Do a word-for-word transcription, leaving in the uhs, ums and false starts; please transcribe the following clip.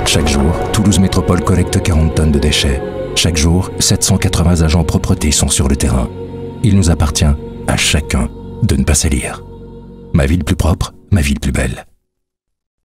Chaque jour, Toulouse Métropole collecte quarante tonnes de déchets. Chaque jour, sept cent quatre-vingts agents propreté sont sur le terrain. Il nous appartient à chacun de ne pas salir. Ma ville plus propre, ma ville plus belle.